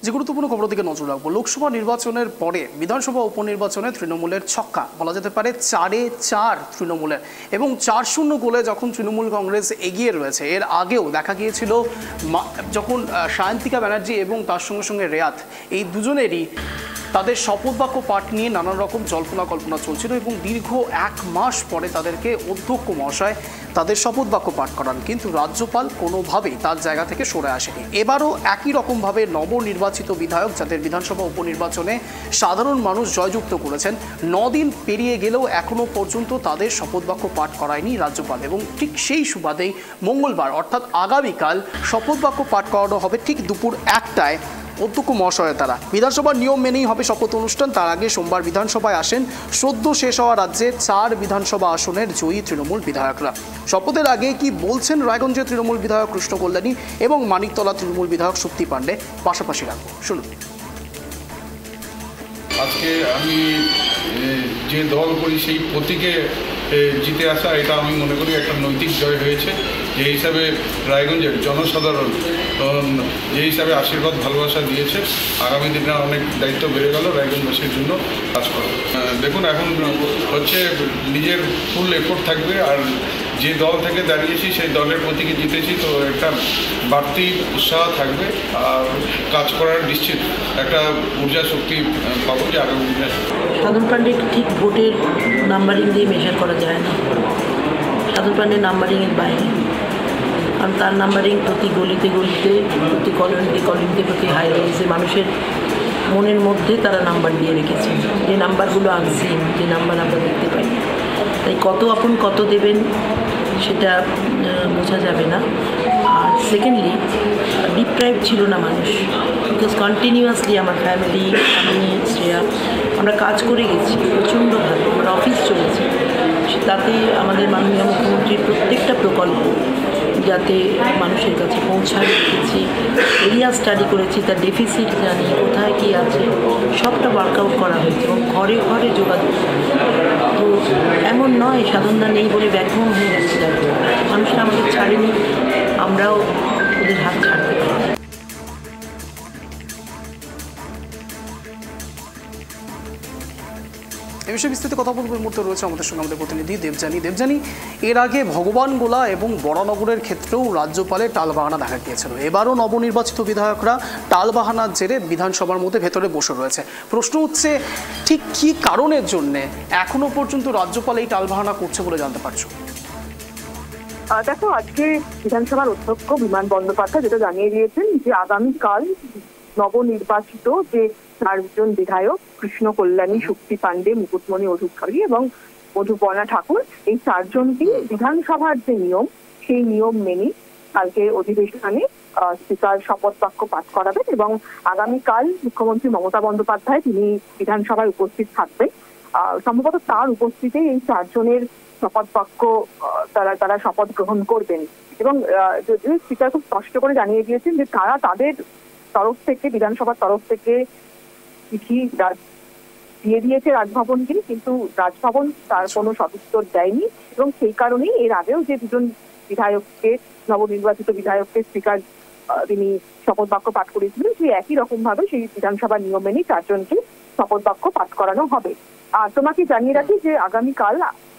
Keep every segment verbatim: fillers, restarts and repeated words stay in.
যে গুরুত্বপূর্ণ খবর দিকে নজর রাখবো। লোকসভা নির্বাচনের পরে বিধানসভা উপনির্বাচনে তৃণমূলের ছক্কা বলা যেতে পারে, চারে চার তৃণমূলের, এবং চার শূন্য গোলে যখন তৃণমূল কংগ্রেস এগিয়ে রয়েছে। এর আগেও দেখা গিয়েছিল যখন সায়ন্তিকা ব্যানার্জি এবং তার সঙ্গে সঙ্গে রেয়াত, এই দুজনেরই তাদের শপথ বাক্য পাঠ নিয়ে নানান রকম জল্পনা কল্পনা চলছিল এবং দীর্ঘ এক মাস পরে তাদেরকে অধ্যক্ষ মহাশয় তাদের শপথ বাক্য পাঠ করান, কিন্তু রাজ্যপাল কোনোভাবেই তার জায়গা থেকে সরে আসেনি। এবারও একই রকমভাবে নবনির্বাচিত বিধায়ক, যাদের বিধানসভা উপনির্বাচনে সাধারণ মানুষ জয়যুক্ত করেছেন, নদিন পেরিয়ে গেলেও এখনও পর্যন্ত তাদের শপথ বাক্য পাঠ করায়নি রাজ্যপাল। এবং ঠিক সেই সুবাদেই মঙ্গলবার অর্থাৎ আগামীকাল শপথ বাক্য পাঠ করানো হবে ঠিক দুপুর একটায় অধ্যক্ষ মহাশয়ের দ্বারা। বিধানসভার নিয়ম মেনেই হবে শপথ অনুষ্ঠান। তার আগে সোমবার বিধানসভায় আসেন সদ্য শেষ হওয়া রাজ্যের চার বিধানসভা আসনের জয়ী তৃণমূল বিধায়করা। শপথের আগে কি বলছেন রায়গঞ্জের তৃণমূল বিধায়ক কৃষ্ণ কল্যাণী এবং মানিকতলা তৃণমূল বিধায়ক শক্তি পাণ্ডে, পাশাপাশি রাখবো, শুনুন। আজকে আমি যে দল করি সেই প্রতীকে জিতে আসা, এটা আমি মনে করি একটা নৈতিক জয় হয়েছে। যে হিসাবে রায়গঞ্জের জনসাধারণ যে হিসাবে আশীর্বাদ ভালোবাসা দিয়েছে, আগামী দিনে অনেক দায়িত্ব বেড়ে গেল রায়গঞ্জবাসীর জন্য কাজ করা। দেখুন, এখন হচ্ছে নিজের ফুল এফোর্ট থাকবে, আর যে দল থেকে দাঁড়িয়েছি সেই দলের প্রতীকে জিতেছি, তো একটা বাড়তি উৎসাহ থাকবে আর কাজ করার নিশ্চিত একটা ঊর্জা শক্তি পাবো যে আগামী দিনে। সাধন পাণ্ডে ঠিক ভোটের নাম্বারিং দিয়ে মেজার করা যায় না। সাধন পাণ্ডে নাম্বারিংয়ের বাইরে, কারণ তার নাম্বারিং প্রতি গলিতে গলিতে, প্রতি কলোনিতে কলোনিতে, প্রতি হাই রাইজে মানুষের মনের মধ্যে তারা নাম্বার দিয়ে রেখেছে, যে নাম্বারগুলো আনসিন, যে নাম্বার আমরা দেখতে পাই। তাই কত আপন কত দেবেন সেটা বোঝা যাবে না। আর সেকেন্ডলি ডিপ্রাইভ ছিল না মানুষ, বিকজ কন্টিনিউয়াসলি আমার ফ্যামিলি, আমি, শ্রেয়া, আমরা কাজ করে গেছি প্রচণ্ডভাবে, আমার অফিস চলেছে। তাতে আমাদের মাননীয় মুখ্যমন্ত্রীর প্রত্যেকটা প্রকল্প যাতে মানুষের কাছে পৌঁছায় রেখেছি, এরিয়া স্টাডি করেছি, তার ডেফিসিট জানি, কোথায় কী আছে, সবটা ওয়ার্কআউট করা হয়েছে এবং ঘরে ঘরে যোগাযোগ। তো এমন নয় সাধনদা নেই বলে ব্যাকগ্রাউন্ড হয়ে যাচ্ছে, মানুষরা আমাদের ছাড়েনি, আমরাও ওদের হাত ছাড়তে পারি। এই বিষয়ে বিস্তারিত কথা বলবার মুহূর্তে রয়েছে আমাদের সঙ্গে আমাদের প্রতিনিধি দেবযানী। দেবযানী, এর আগে ভগবানগোলা এবং বরানগরের ক্ষেত্রেও রাজ্যপালের টালবাহানা দেখা গিয়েছিল। এবারও নবনির্বাচিত বিধায়করা টালবাহানার জেরে বিধানসভার মধ্যে ভেতরে বসে রয়েছে। প্রশ্ন হচ্ছে, ঠিক কী কারণের জন্যে এখনো পর্যন্ত রাজ্যপাল এই টালবাহানা করছে বলে জানতে পারছো? দেখো, আজকে বিধানসভার অধ্যক্ষ বিমান বন্দ্যোপাধ্যায় যেটা জানিয়ে দিয়েছেন যে আগামীকাল নবনির্বাচিত যে চারজন বিধায়ক কৃষ্ণ কল্যাণী, শক্তি পাণ্ডে, মুকুটমণি অধিকারী এবং মধুপর্ণা ঠাকুর, এই চারজনকে বিধানসভার যে নিয়ম সেই নিয়ম মেনে কালকে অধিবেশনে স্পিকার শপথ বাক্য পাঠ করাবেন এবং আগামীকাল মুখ্যমন্ত্রী মমতা বন্দ্যোপাধ্যায় তিনি বিধানসভায় উপস্থিত থাকবেন। সম্ভবত তার উপস্থিতিতে এই চারজনের শপথ বাক্য তারা তারা শপথ গ্রহণ করবেন এবং যদিও স্পিকার খুব স্পষ্ট করে জানিয়ে দিয়েছেন যে তারা তাদের তরফ থেকে, বিধানসভার তরফ থেকে চিঠি দিয়ে দিয়েছে রাজভবনকে, কিন্তু রাজভবন তার কোনো সদুত্তর দেয়নি এবং সেই কারণেই এর আগেও যে দুজন বিধায়ককে, নবনির্বাচিত বিধায়ককে স্পিকার তিনি শপথ বাক্য পাঠ করেছিলেন, সেই একই রকম ভাবে সেই বিধানসভার নিয়ম মেনে চারজনকে শপথ বাক্য পাঠ করানো হবে। আর তোমাকে জানিয়ে রাখি যে আগামীকাল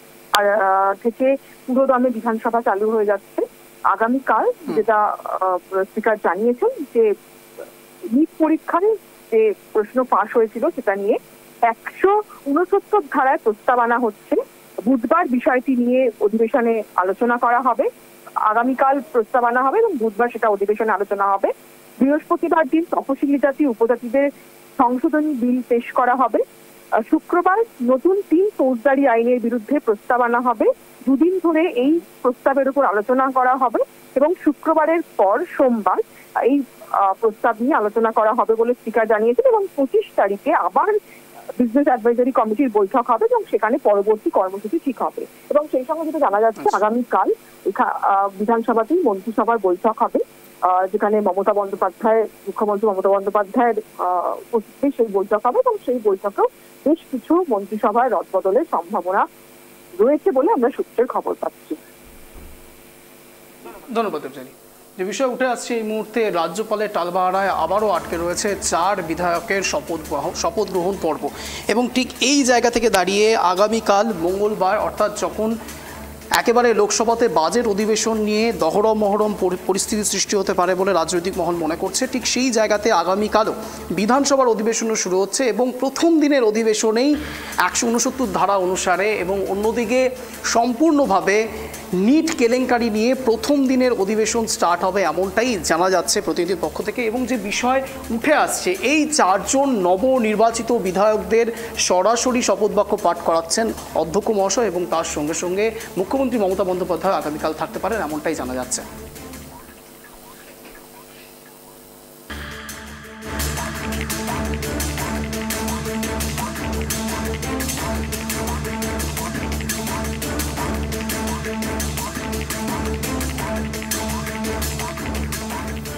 থেকে পুরোদমে বিধানসভা চালু হয়ে যাচ্ছে। আগামীকাল যেটা স্পিকার জানিয়েছেন যে নিট পরীক্ষায় যে প্রশ্ন ফাঁস হয়েছিল সেটা নিয়ে একশো উনসত্তর ধারায় প্রস্তাব আনা হচ্ছে। বুধবার বিষয়টি নিয়ে অধিবেশনে আলোচনা করা হবে। আগামীকাল প্রস্তাব আনা হবে এবং বুধবার সেটা অধিবেশনে আলোচনা হবে। বৃহস্পতিবার দিন তফসিলি জাতি উপজাতিদের সংশোধনী বিল পেশ করা হবে। শুক্রবার নতুন তিন ফৌজদারি আইনের বিরুদ্ধে প্রস্তাব আনা হবে। দুদিন ধরে এই প্রস্তাবের উপর আলোচনা করা হবে এবং শুক্রবারের পর সোমবার এই প্রস্তাব নিয়ে আলোচনা করা হবে বলে স্পিকার জানিয়েছেন এবং পঁচিশ তারিখে আবার বিজনেস অ্যাডভাইজারি কমিটির বৈঠক হবে এবং সেখানে পরবর্তী কর্মসূচি ঠিক হবে। এবং সেই সঙ্গে যেটা জানা যাচ্ছে, আগামীকাল বিধানসভাতেই মন্ত্রিসভার বৈঠক হবে, যেখানে মমতা বন্দ্যোপাধ্যায়, মুখ্যমন্ত্রী মমতা বন্দ্যোপাধ্যায়ের উপস্থিতিতে সেই বৈঠক হবে এবং সেই বৈঠকেও বেশ কিছু মন্ত্রিসভায় রদবদলের সম্ভাবনা রয়েছে বলে আমরা সূত্রের খবর পাচ্ছি। ধন্যবাদ দেবযানী। যে বিষয় উঠে আসছে এই মুহূর্তে, রাজ্যপালের টালবাহানায় আবারও আটকে রয়েছে চার বিধায়কের শপথ শপথ গ্রহণ পর্ব। এবং ঠিক এই জায়গা থেকে দাঁড়িয়ে আগামীকাল মঙ্গলবার, অর্থাৎ যখন একেবারে লোকসভাতে বাজেট অধিবেশন নিয়ে দহরম মহরম পরিস্থিতি সৃষ্টি হতে পারে বলে রাজনৈতিক মহল মনে করছে, ঠিক সেই জায়গাতে আগামীকালও বিধানসভার অধিবেশনও শুরু হচ্ছে এবং প্রথম দিনের অধিবেশনেই একশো উনসত্তর ধারা অনুসারে এবং অন্যদিকে সম্পূর্ণভাবে নিট কেলেঙ্কারি নিয়ে প্রথম দিনের অধিবেশন স্টার্ট হবে এমনটাই জানা যাচ্ছে প্রতিনিধির পক্ষ থেকে। এবং যে বিষয় উঠে আসছে, এই চারজন নবনির্বাচিত বিধায়কদের সরাসরি শপথ বাক্য পাঠ করাচ্ছেন অধ্যক্ষ মহাশয় এবং তার সঙ্গে সঙ্গে মুখ্যমন্ত্রী মমতা বন্দ্যোপাধ্যায় আগামীকাল থাকতে পারেন এমনটাই জানা যাচ্ছে।